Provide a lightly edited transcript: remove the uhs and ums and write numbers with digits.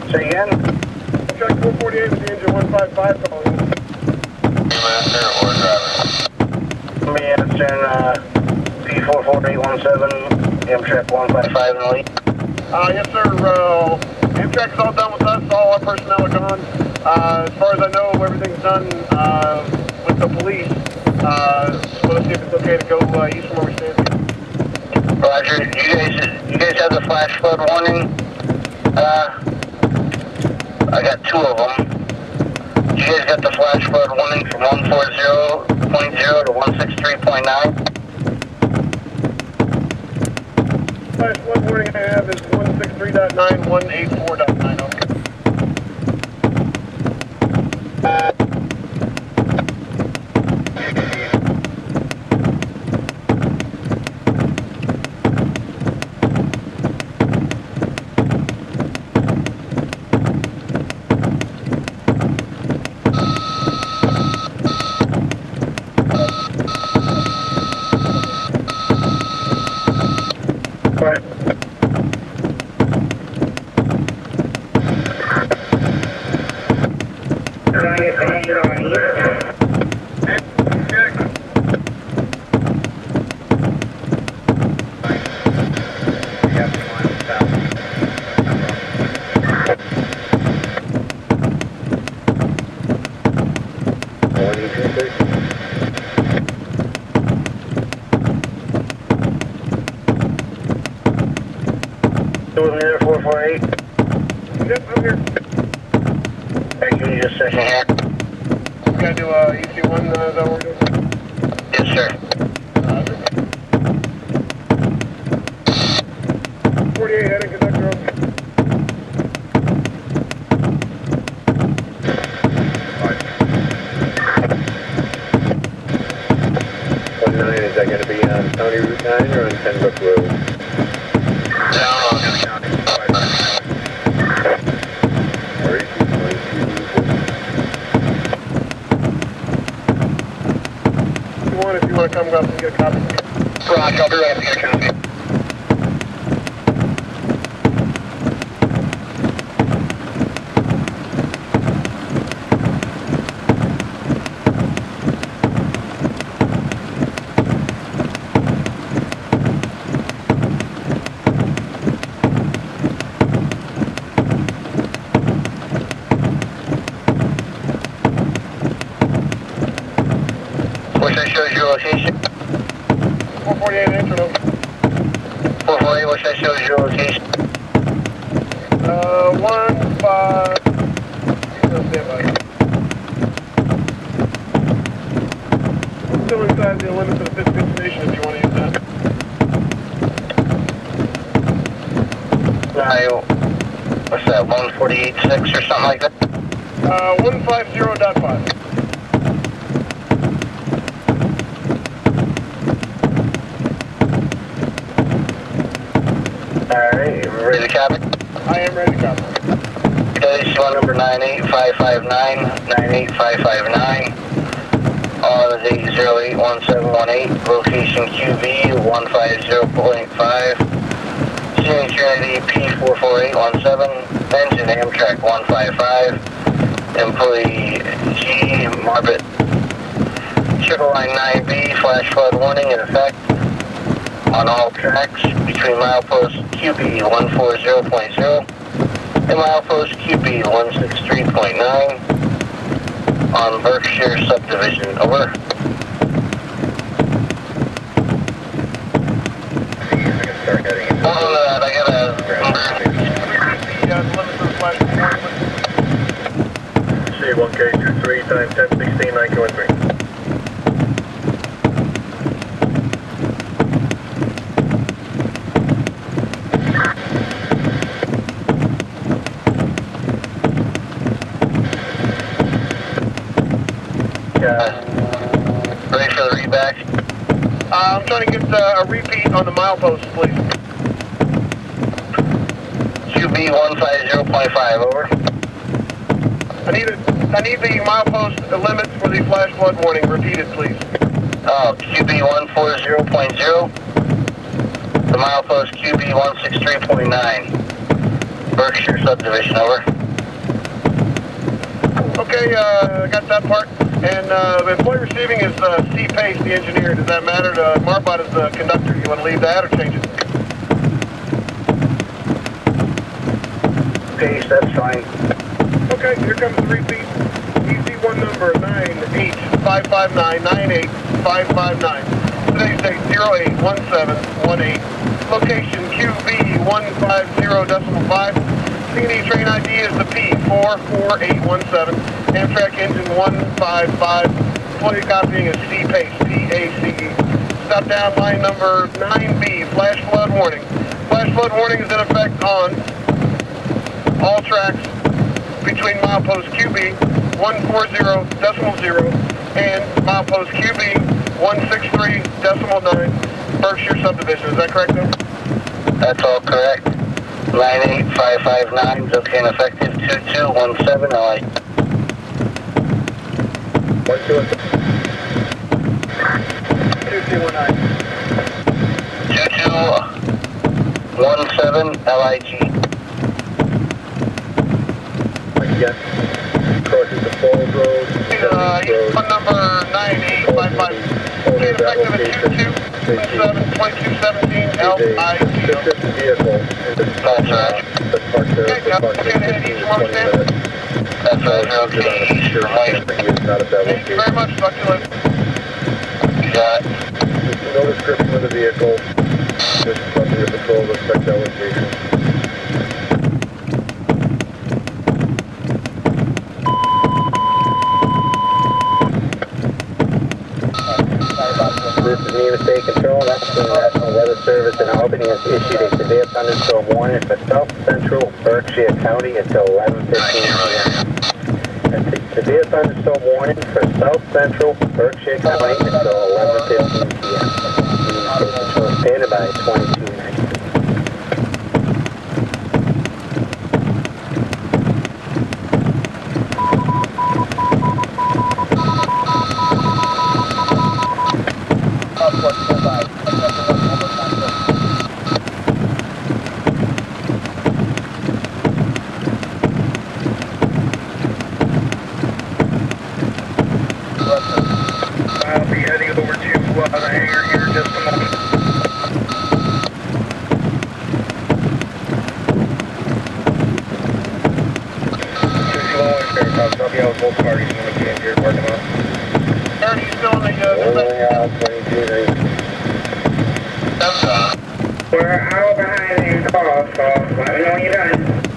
Say again? Check 448 with the engine 155 calling. Master or driver? Me answering p44817, amtrak 155 in the lead. Yes, sir. Amtrak is all done with us. All our personnel are gone. As far as I know, everything's done with the police. So let's see if it's okay to go east from where we stand. Roger. You guys have the flash flood warning? I got two of them. You guys got the flash flood warning from 140.0 to 163.9? Flash flood warning I have is 163.9, 184.9. Okay. Right. With me there, 448? Yep, I'm here. Hey, give me just a second here. We gotta do EC1, is that what we're doing? Yes, sir. 48 heading, conductor over. Is that going to be on County Route 9 or on Tenbrook Road? Down on the county. If you want to come up and get a copy. Roger, I'll be right to get a copy. Wish I showed your location. 448 intro. 448, wish I showed your location. 1, 5. Still inside the limits of the Pittsfield station if you want to use that. What's that, 148.6 or something like that? 150.5. Alright, you ready to copy? I am ready to copy. WC1 number 98559, 98559. All is 8081718, location QB 150.5. Signature ID P44817, engine Amtrak 155. Employee G Marbit. Triple line 9B, flash flood warning in effect on all tracks between milepost QB 140.0 and milepost QB 163.9 on Berkshire subdivision. Over. Hold on to that, I got a C1K23 times 1016 913. ready for the readback? I'm trying to get a repeat on the milepost, please. QB 150.5, over. I need the milepost limits for the flash flood warning repeated, please. Oh, QB 140.0. The milepost QB 163.9. Berkshire subdivision, over. Okay, I got that part. And the employee receiving is C. Pace, the engineer. Does that matter to Marbot as the conductor? You want to leave that or change it? Pace, that's fine. Okay, here comes the repeat. EC1 number 98559-98559. Today's date 081718. Location QB150.5. C&E train ID is the P44817. Amtrak engine 155. Employee copying is C Pace, P-A-C-E. Stop down line number 9B, flash flood warning. Flash flood warning is in effect on all tracks between milepost QB 140.0 and milepost QB 163.9 Berkshire subdivision. Is that correct, though? That's all correct. 98559 is okay and effective. 2217 LA. 2219. 2217 LIG. Yes. Crosses the Falls Road. Phone number 9855. Okay, effective at 2217 LIG. This vehicle is That's right. parked there. Okay, each more stand. That's right. Okay. Sure, he is not at that Thank you very much. Talk to you later. You got it. No description of the vehicle. Just from your patrol, respect that location. This is Neva State Control. National Weather Service in Albany has issued a severe thunderstorm warning for South Central Berkshire County until 11:15 p.m. That's a severe thunderstorm warning for South Central Berkshire County until 11:15 p.m. Neva State Control standing by 2290. I'll be heading over to the hangar here in just a moment. I'll be out with both parties when we get here parking lot. Aaron, you still in the That's We're out behind the call, so let me know when you're done.